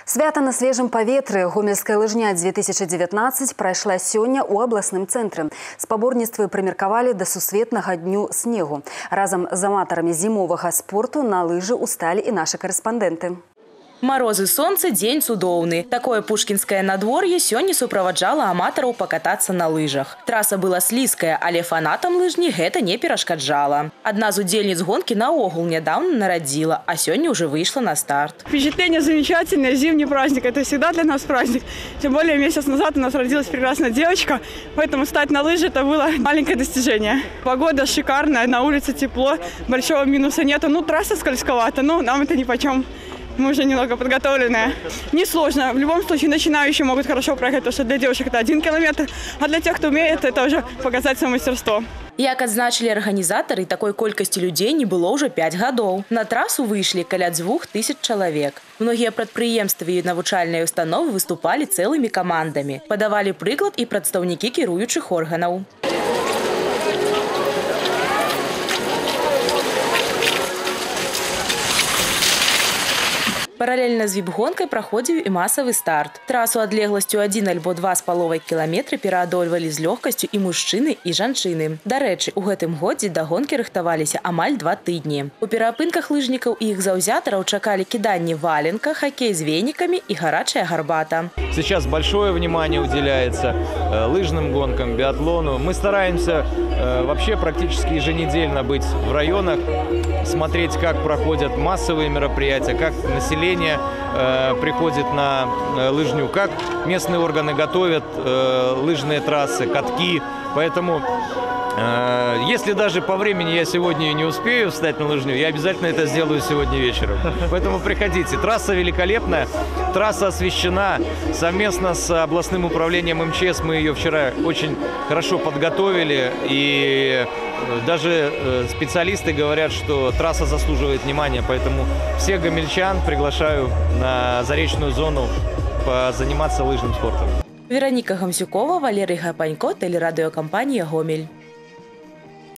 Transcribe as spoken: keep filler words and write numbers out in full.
Свята на свежем паветры. Гомельская лыжня две тысячи девятнадцать прошла сегодня у областным центром. Спаборніцтвы прымеркавалі до сусветнага дню снегу. Разом с аматарами зимового спорту на лыжи устали и наши корреспонденты. Морозы, солнце, день цудоўны. Такое пушкинское надворье сегодня супроводжало аматараў покататься на лыжах. Трасса была слизкая, але фанатам лыжні гэта не перашкаджала. Одна из удельниц гонки наогул недавно народила, а сегодня уже вышла на старт. Впечатление замечательное. Зимний праздник – это всегда для нас праздник. Тем более месяц назад у нас родилась прекрасная девочка, поэтому стать на лыжи – это было маленькое достижение. Погода шикарная, на улице тепло, большого минуса нету. Ну, трасса скользковата, но нам это нипочем. Мы уже немного подготовленные. Несложно. В любом случае начинающие могут хорошо проехать, потому что для девушек это один километр, а для тех, кто умеет, это уже показать свое мастерство. Як адзначылі арганізатары, такой колькасці людей не было уже пять годов. На трассу вышли каля двух тысяч человек. Многие прадпрыемствы и навучальные установы выступали целыми командами. Подавали прыклад и представники кіруючых органов. Параллельно з віп-гонкай праходзіў і масавы старт. Трасу адлегласцю один альбо два з паловай кіламетра пераадольвалі з лёгкасцю і мужчыны, і жанчыны. Дарэчы, у гэтым годзе да гонкі рыхтаваліся амаль два тыдні. У пераапынках лыжнікаў і іх заўзятараў чакалі кіданне валенка, хоккей з вениками и горячая горбата. Сейчас большое внимание уделяется э, лыжным гонкам, биатлону. Мы стараемся э, вообще практически еженедельно быть в районах, смотреть, как проходят массовые мероприятия, как население э, приходит на э, лыжню, как местные органы готовят э, лыжные трассы, катки. Поэтому, э, если даже по времени я сегодня не успею встать на лыжню, я обязательно это сделаю сегодня вечером. Поэтому приходите. Трасса великолепная, трасса освещена. Совместно с областным управлением эм че эс мы ее вчера очень хорошо подготовили. И даже специалисты говорят, что трасса заслуживает внимания. Поэтому всех гомельчан приглашаю на заречную зону позаниматься лыжным спортом. Вероника Гамсюкова, Валерий Гапанько, телерадиокомпания «Гомель».